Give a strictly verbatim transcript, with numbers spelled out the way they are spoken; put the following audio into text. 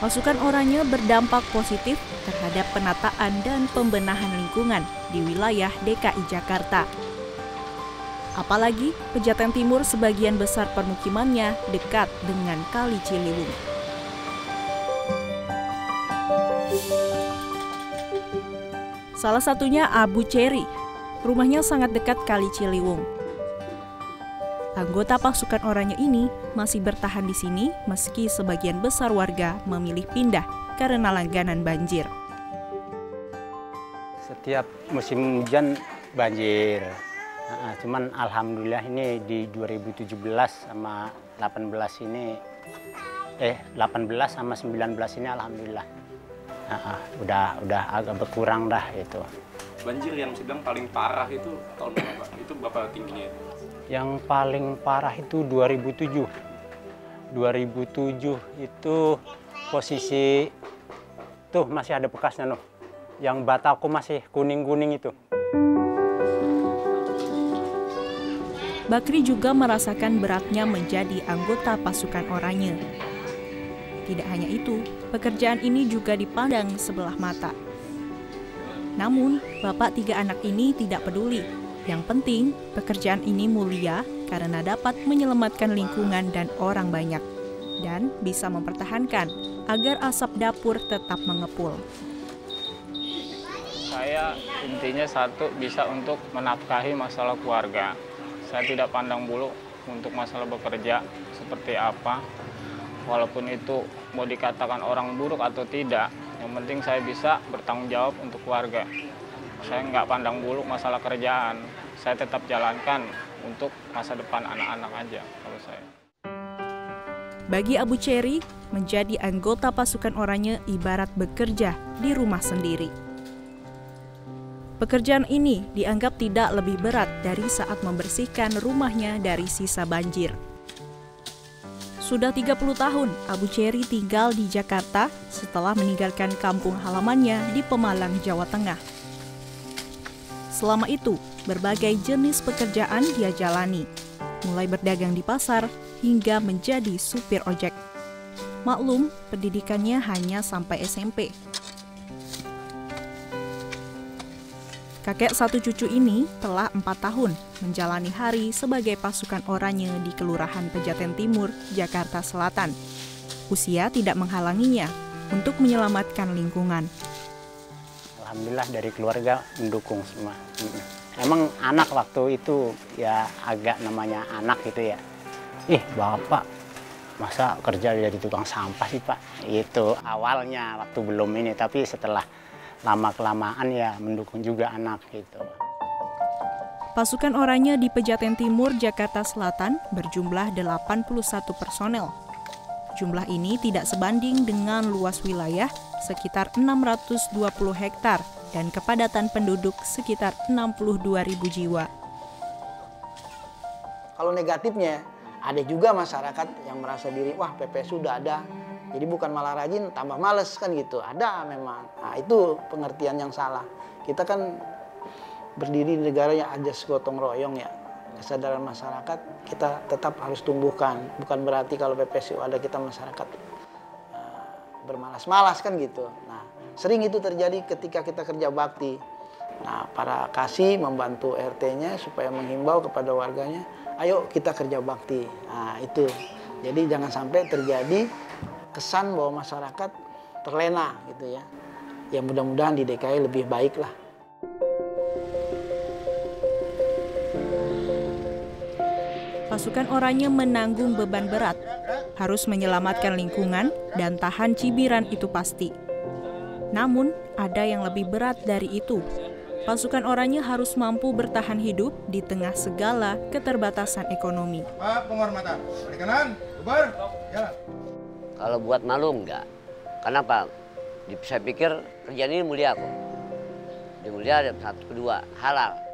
Pasukan Oranye berdampak positif terhadap penataan dan pembenahan lingkungan di wilayah D K I Jakarta. Apalagi Pejaten Timur sebagian besar permukimannya dekat dengan Kali Ciliwung. Salah satunya Abu Cherry. Rumahnya sangat dekat Kali Ciliwung. Anggota pasukan Oranye ini masih bertahan di sini meski sebagian besar warga memilih pindah karena langganan banjir. Setiap musim hujan banjir. Nah, cuman alhamdulillah ini di dua ribu tujuh belas sama delapan belas ini eh delapan belas sama sembilan belas ini alhamdulillah. Nah, udah udah agak berkurang dah itu. Banjir yang sedang paling parah itu tahun berapa? Itu berapa tingginya itu? Yang paling parah itu dua ribu tujuh. dua ribu tujuh itu posisi tuh masih ada bekasnya noh. Yang bataku masih kuning-kuning itu. Bakri juga merasakan beratnya menjadi anggota pasukan Oranye. Tidak hanya itu, pekerjaan ini juga dipandang sebelah mata. Namun, bapak tiga anak ini tidak peduli. Yang penting, pekerjaan ini mulia karena dapat menyelamatkan lingkungan dan orang banyak. Dan bisa mempertahankan agar asap dapur tetap mengepul. Saya intinya satu, bisa untuk menafkahi masalah keluarga. Saya tidak pandang bulu untuk masalah bekerja seperti apa. Walaupun itu mau dikatakan orang buruk atau tidak, yang penting saya bisa bertanggung jawab untuk keluarga. Saya nggak pandang bulu masalah kerjaan. Saya tetap jalankan untuk masa depan anak-anak aja kalau saya. Bagi Abu Cherry, menjadi anggota pasukan Oranye ibarat bekerja di rumah sendiri. Pekerjaan ini dianggap tidak lebih berat dari saat membersihkan rumahnya dari sisa banjir. Sudah tiga puluh tahun Abu Cherry tinggal di Jakarta setelah meninggalkan kampung halamannya di Pemalang, Jawa Tengah. Selama itu, berbagai jenis pekerjaan dia jalani, mulai berdagang di pasar hingga menjadi supir ojek. Maklum, pendidikannya hanya sampai S M P. Kakek satu cucu ini telah empat tahun menjalani hari sebagai pasukan Oranye di Kelurahan Pejaten Timur, Jakarta Selatan. Usia tidak menghalanginya untuk menyelamatkan lingkungan. Alhamdulillah dari keluarga mendukung semua. Emang anak waktu itu ya agak namanya anak gitu ya. Ih bapak masa kerja jadi tukang sampah sih pak? Itu awalnya waktu belum ini, tapi setelah lama-kelamaan ya mendukung juga anak gitu. Pasukan Oranye di Pejaten Timur, Jakarta Selatan berjumlah delapan puluh satu personel. Jumlah ini tidak sebanding dengan luas wilayah sekitar enam ratus dua puluh hektar dan kepadatan penduduk sekitar enam puluh dua ribu jiwa. Kalau negatifnya, ada juga masyarakat yang merasa diri, wah P P S sudah ada, jadi bukan malah rajin, tambah males kan gitu. Ada memang. Nah itu pengertian yang salah. Kita kan berdiri di negara yang ajas gotong royong ya. Kesadaran masyarakat kita tetap harus tumbuhkan. Bukan berarti kalau P P S U ada kita masyarakat uh, bermalas-malas kan gitu. Nah sering itu terjadi ketika kita kerja bakti. Nah para kasih membantu R T-nya supaya menghimbau kepada warganya, ayo kita kerja bakti. Nah itu. Jadi jangan sampai terjadi kesan bahwa masyarakat terlena gitu ya. Ya mudah-mudahan di D K I lebih baik lah. Pasukan Oranye menanggung beban berat, harus menyelamatkan lingkungan dan tahan cibiran itu pasti. Namun, ada yang lebih berat dari itu. Pasukan Oranye harus mampu bertahan hidup di tengah segala keterbatasan ekonomi. Pak penghormatan, balik kanan, bubar, jalan. Kalau buat malu enggak. Kenapa? Saya pikir kerjaan ini mulia kok. Dia mulia ada satu kedua halal.